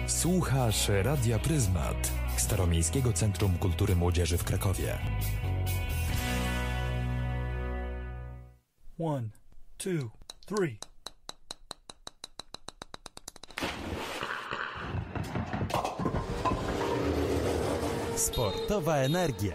Słuchasz Radia Pryzmat, Staromiejskiego Centrum Kultury Młodzieży w Krakowie. 1, 2, 3. Sportowa energia.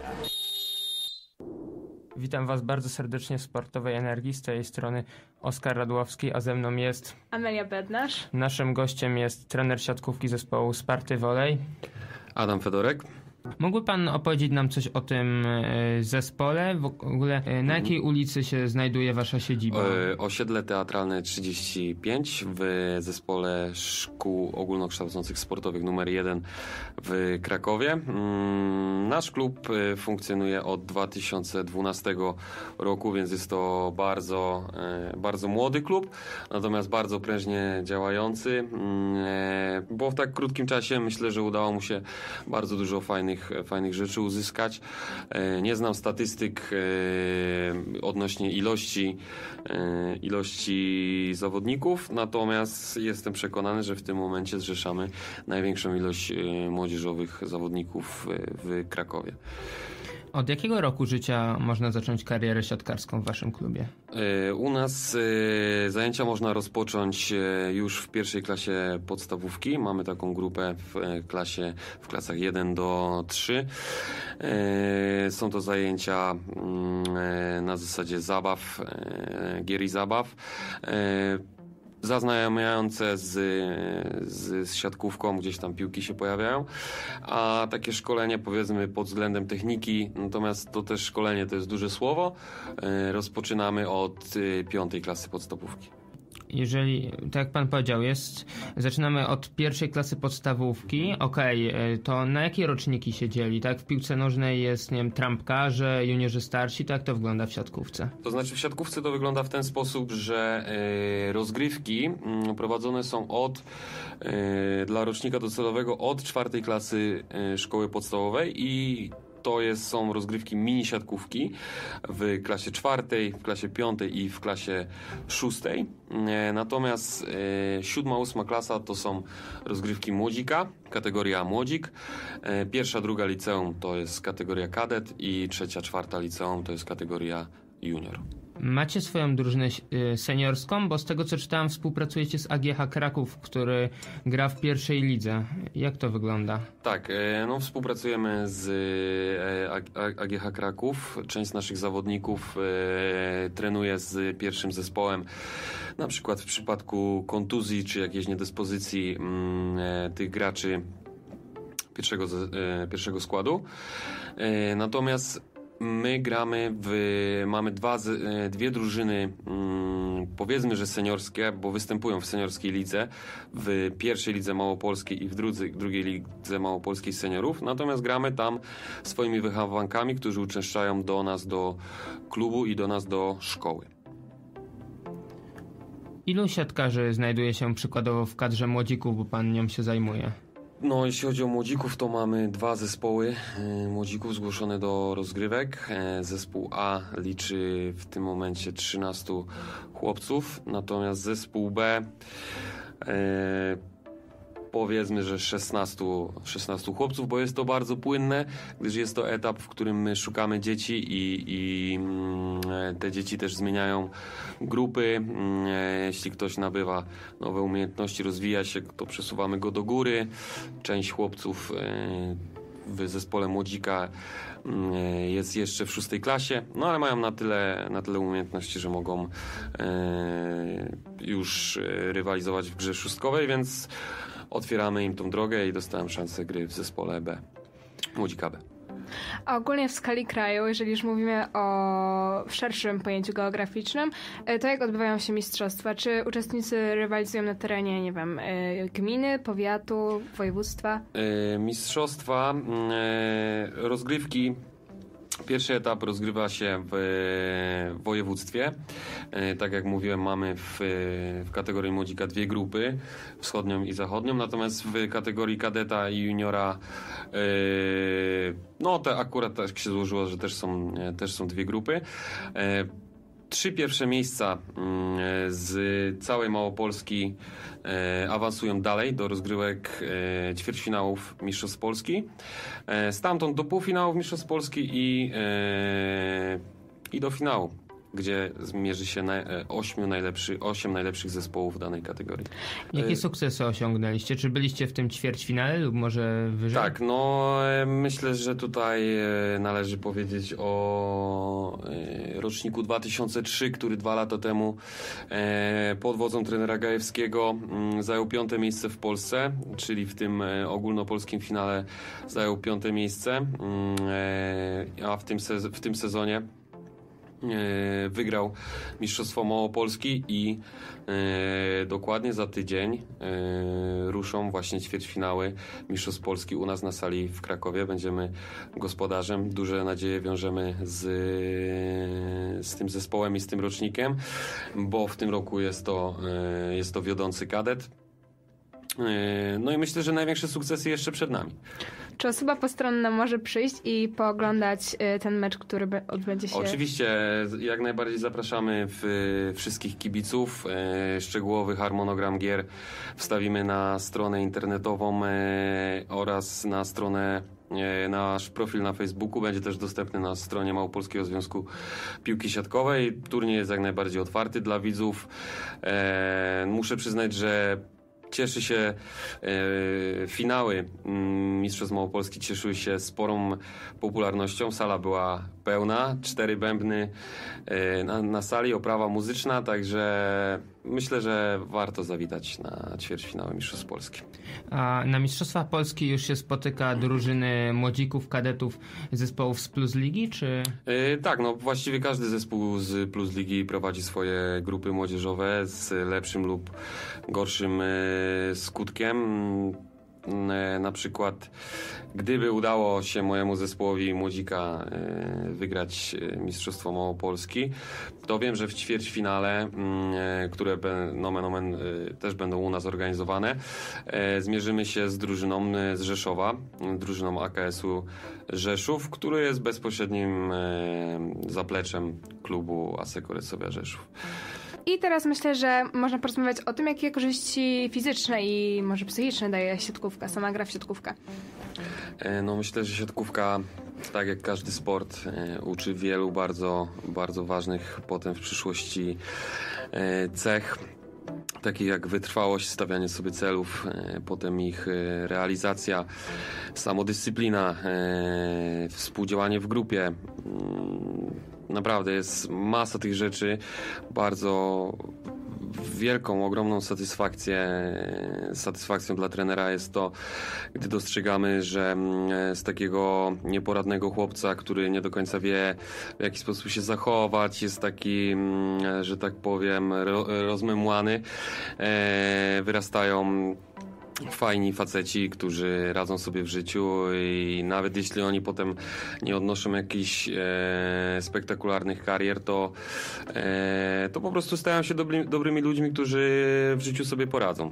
Witam Was bardzo serdecznie w Sportowej Energii. Z tej strony Oskar Radłowski, a ze mną jest Amelia Bednarz. Naszym gościem jest trener siatkówki zespołu Sparty Volley Adam Fedorek. Mógłby Pan opowiedzieć nam coś o tym zespole? W ogóle na jakiej ulicy się znajduje Wasza siedziba? Osiedle Teatralne 35 w Zespole Szkół Ogólnokształcących Sportowych numer 1 w Krakowie. Nasz klub funkcjonuje od 2012 roku, więc jest to bardzo młody klub, natomiast bardzo prężnie działający, bo w tak krótkim czasie myślę, że udało mu się bardzo dużo fajnych rzeczy uzyskać. Nie znam statystyk odnośnie ilości zawodników, natomiast jestem przekonany, że w tym momencie zrzeszamy największą ilość młodzieżowych zawodników w Krakowie. Od jakiego roku życia można zacząć karierę siatkarską w Waszym klubie? U nas zajęcia można rozpocząć już w pierwszej klasie podstawówki. Mamy taką grupę w klasach 1 do 3. Są to zajęcia na zasadzie zabaw, gier i zabaw. Zaznajamiające z siatkówką, gdzieś tam piłki się pojawiają, a takie szkolenie, powiedzmy, pod względem techniki, natomiast to też szkolenie to jest duże słowo, rozpoczynamy od 5. klasy podstawówki. Jeżeli, tak jak Pan powiedział, zaczynamy od pierwszej klasy podstawówki, to na jakie roczniki się dzieli? Tak, w piłce nożnej jest, nie wiem, trampkarze, juniorzy starsi, tak to wygląda w siatkówce? To znaczy w siatkówce to wygląda w ten sposób, że rozgrywki prowadzone są dla rocznika docelowego od 4. klasy szkoły podstawowej i są rozgrywki mini siatkówki w klasie 4, w klasie 5 i w klasie 6. Natomiast 7., 8. klasa to są rozgrywki młodzika, kategoria młodzik. 1., 2. liceum to jest kategoria kadet i 3., 4. liceum to jest kategoria junior. Macie swoją drużynę seniorską, bo z tego co czytałem współpracujecie z AGH Kraków, który gra w pierwszej lidze. Jak to wygląda? Tak, współpracujemy z AGH Kraków. Część z naszych zawodników trenuje z pierwszym zespołem. Na przykład w przypadku kontuzji czy jakiejś niedyspozycji tych graczy pierwszego składu. Natomiast my mamy dwie drużyny, powiedzmy, że seniorskie, bo występują w seniorskiej lidze, w pierwszej lidze małopolskiej i w drugiej lidze małopolskiej seniorów, natomiast gramy tam swoimi wychowankami, którzy uczęszczają do nas do klubu i do nas do szkoły. Ilu siatkarzy znajduje się przykładowo w kadrze młodzików, bo Pan nią się zajmuje? Jeśli chodzi o młodzików, to mamy 2 zespoły młodzików zgłoszone do rozgrywek. Zespół A liczy w tym momencie 13 chłopców, natomiast zespół B powiedzmy, że 16 chłopców, bo jest to bardzo płynne, gdyż jest to etap, w którym my szukamy dzieci i te dzieci też zmieniają grupy. Jeśli ktoś nabywa nowe umiejętności, rozwija się, to przesuwamy go do góry. Część chłopców w zespole młodzika jest jeszcze w 6. klasie, ale mają na tyle umiejętności, że mogą już rywalizować w grze szóstkowej, więc otwieramy im tą drogę i dostałem szansę gry w zespole B, młodzika B. A ogólnie w skali kraju, jeżeli już mówimy w szerszym pojęciu geograficznym, to jak odbywają się mistrzostwa? Czy uczestnicy rywalizują na terenie, nie wiem, gminy, powiatu, województwa? Mistrzostwa, rozgrywki. Pierwszy etap rozgrywa się w województwie. Tak jak mówiłem, mamy w kategorii młodzika 2 grupy, wschodnią i zachodnią, natomiast w kategorii kadeta i juniora to akurat tak się złożyło, że też są 2 grupy. 3 pierwsze miejsca z całej Małopolski awansują dalej do rozgrywek ćwierćfinałów Mistrzostw Polski. Stamtąd do półfinałów Mistrzostw Polski i do finału, gdzie zmierzy się 8 najlepszych zespołów danej kategorii. Jakie sukcesy osiągnęliście? Czy byliście w tym ćwierćfinale lub może wyżej? Tak, myślę, że tutaj należy powiedzieć o roczniku 2003, który 2 lata temu pod wodzą trenera Gajewskiego zajął 5. miejsce w Polsce, czyli w tym ogólnopolskim finale zajął 5. miejsce, a w tym sezonie wygrał Mistrzostwo Małopolski i dokładnie za tydzień ruszą właśnie ćwierćfinały Mistrzostw Polski u nas na sali w Krakowie. Będziemy gospodarzem. Duże nadzieje wiążemy z tym zespołem i z tym rocznikiem, bo w tym roku jest to wiodący kadet. No i myślę, że największe sukcesy jeszcze przed nami. Czy osoba postronna może przyjść i pooglądać ten mecz, który odbędzie się? Oczywiście, jak najbardziej zapraszamy wszystkich kibiców. Szczegółowy harmonogram gier wstawimy na stronę internetową oraz na stronę, nasz profil na Facebooku. Będzie też dostępny na stronie Małopolskiego Związku Piłki Siatkowej. Turniej jest jak najbardziej otwarty dla widzów. Muszę przyznać, że cieszy się, finały Mistrzostw Małopolski cieszyły się sporą popularnością. Sala była pełna, 4 bębny na sali, oprawa muzyczna, także myślę, że warto zawitać na ćwierćfinały Mistrzostw Polski. A na Mistrzostwa Polski już się spotyka drużyny młodzików, kadetów, zespołów z Plus Ligi, czy? Tak, właściwie każdy zespół z Plus Ligi prowadzi swoje grupy młodzieżowe z lepszym lub gorszym skutkiem. Na przykład, gdyby udało się mojemu zespołowi młodzika wygrać Mistrzostwo Małopolski, to wiem, że w ćwierćfinale, które nomen omen też będą u nas organizowane, zmierzymy się z drużyną z Rzeszowa, drużyną AKS-u Rzeszów, który jest bezpośrednim zapleczem klubu Asseco Resovia Rzeszów. I teraz myślę, że można porozmawiać o tym, jakie korzyści fizyczne i może psychiczne daje siatkówka, sama gra w siatkówkę. Myślę, że siatkówka, tak jak każdy sport, uczy wielu bardzo, bardzo ważnych potem w przyszłości cech, takich jak wytrwałość, stawianie sobie celów, potem ich realizacja, samodyscyplina, współdziałanie w grupie. Naprawdę jest masa tych rzeczy, bardzo wielką, ogromną satysfakcją dla trenera jest to, gdy dostrzegamy, że z takiego nieporadnego chłopca, który nie do końca wie, w jaki sposób się zachować, jest taki, że tak powiem, rozmemłany, wyrastają fajni faceci, którzy radzą sobie w życiu i nawet jeśli oni potem nie odnoszą jakichś spektakularnych karier, to po prostu stają się dobrymi ludźmi, którzy w życiu sobie poradzą.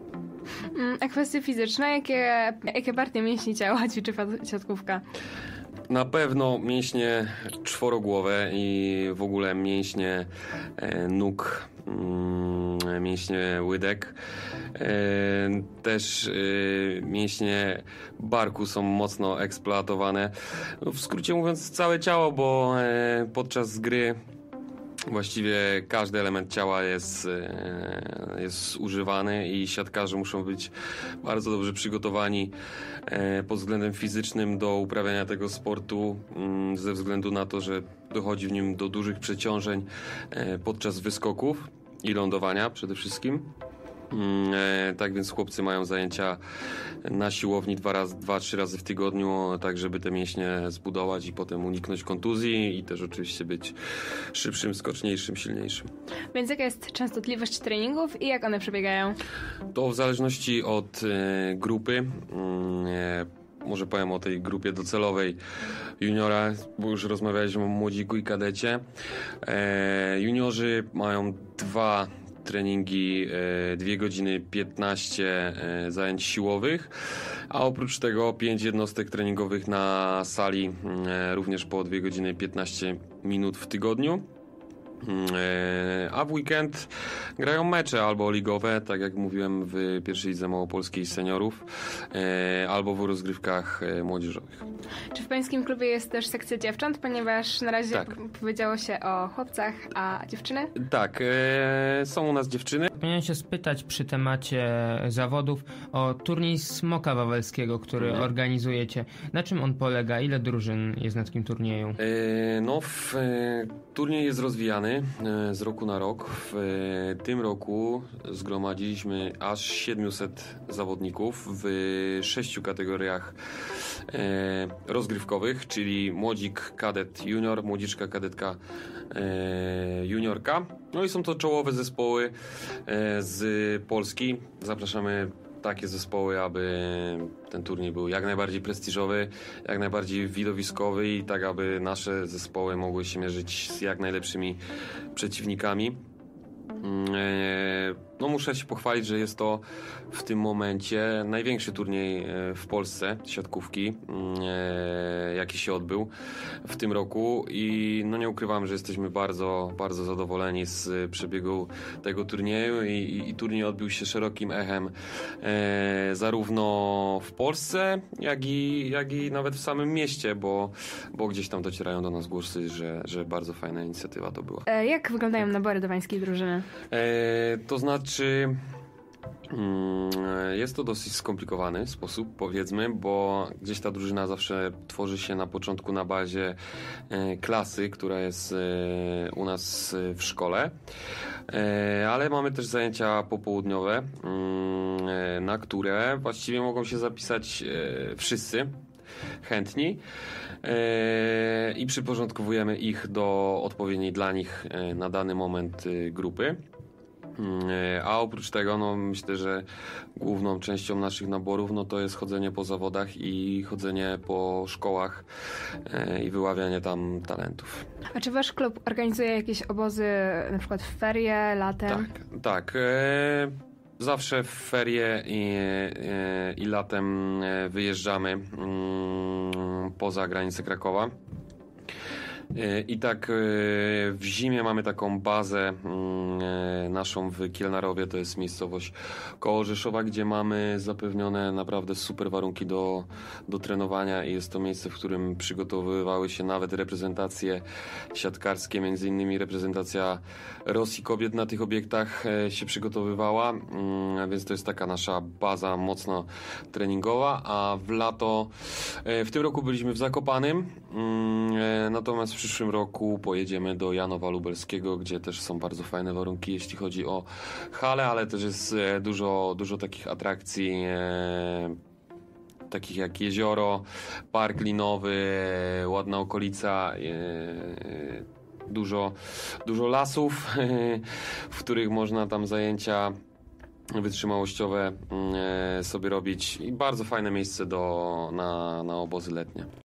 A kwestie fizyczne, jakie partie mięśni ciała ćwiczy siatkówka? Na pewno mięśnie czworogłowe i w ogóle mięśnie nóg, mięśnie łydek. Też mięśnie barku są mocno eksploatowane. W skrócie mówiąc całe ciało, bo podczas gry właściwie każdy element ciała jest używany i siatkarze muszą być bardzo dobrze przygotowani pod względem fizycznym do uprawiania tego sportu, ze względu na to, że dochodzi w nim do dużych przeciążeń podczas wyskoków i lądowania przede wszystkim. Tak więc chłopcy mają zajęcia na siłowni 2-3 razy w tygodniu, tak żeby te mięśnie zbudować i potem uniknąć kontuzji i też oczywiście być szybszym, skoczniejszym, silniejszym. Więc jaka jest częstotliwość treningów i jak one przebiegają? To w zależności od grupy. Może powiem o tej grupie docelowej juniora, bo już rozmawialiśmy o młodziku i kadecie. Juniorzy mają 2 treningi, 2 godziny 15 zajęć siłowych, a oprócz tego 5 jednostek treningowych na sali, również po 2 godziny 15 minut w tygodniu. A w weekend grają mecze albo ligowe, tak jak mówiłem w pierwszej lidze małopolskiej seniorów, albo w rozgrywkach młodzieżowych. Czy w pańskim klubie jest też sekcja dziewcząt, ponieważ na razie Tak. powiedziało się o chłopcach, a dziewczyny? Tak, są u nas dziewczyny. Powinienem się spytać przy temacie zawodów o turniej Smoka Wawelskiego, który organizujecie. Na czym on polega? Ile drużyn jest na takim turnieju? Turniej jest rozwijany z roku na rok. W tym roku zgromadziliśmy aż 700 zawodników w 6 kategoriach rozgrywkowych, czyli młodzik, kadet, junior, młodziczka, kadetka, juniorka. No i są to czołowe zespoły z Polski. Zapraszamy takie zespoły, aby ten turniej był jak najbardziej prestiżowy, jak najbardziej widowiskowy i tak, aby nasze zespoły mogły się mierzyć z jak najlepszymi przeciwnikami. No muszę się pochwalić, że jest to w tym momencie największy turniej w Polsce siatkówki, jaki się odbył w tym roku i no nie ukrywam, że jesteśmy bardzo, bardzo zadowoleni z przebiegu tego turnieju i turniej odbył się szerokim echem zarówno w Polsce, jak i nawet w samym mieście, bo gdzieś tam docierają do nas głosy, że bardzo fajna inicjatywa to była. Jak wyglądają nabory do pańskiej drużyny? To znaczy jest to dosyć skomplikowany sposób, powiedzmy, bo gdzieś ta drużyna zawsze tworzy się na początku na bazie klasy, która jest u nas w szkole, ale mamy też zajęcia popołudniowe, na które właściwie mogą się zapisać wszyscy chętni i przyporządkowujemy ich do odpowiedniej dla nich na dany moment grupy. A oprócz tego, no myślę, że główną częścią naszych naborów, no to jest chodzenie po zawodach i chodzenie po szkołach i wyławianie tam talentów. A czy wasz klub organizuje jakieś obozy, na przykład w ferie, latem? Tak. Zawsze w ferie i latem wyjeżdżamy poza granice Krakowa. I tak w zimie mamy taką bazę naszą w Kielnarowie, to jest miejscowość koło Rzeszowa, gdzie mamy zapewnione naprawdę super warunki do trenowania i jest to miejsce, w którym przygotowywały się nawet reprezentacje siatkarskie, między innymi reprezentacja Rosji kobiet na tych obiektach się przygotowywała, więc to jest taka nasza baza mocno treningowa, a w lato, w tym roku byliśmy w Zakopanym, natomiast w przyszłym roku pojedziemy do Janowa Lubelskiego, gdzie też są bardzo fajne warunki, jeśli chodzi o halę, ale też jest dużo takich atrakcji, takich jak jezioro, park linowy, ładna okolica, dużo lasów, w których można tam zajęcia wytrzymałościowe sobie robić i bardzo fajne miejsce na obozy letnie.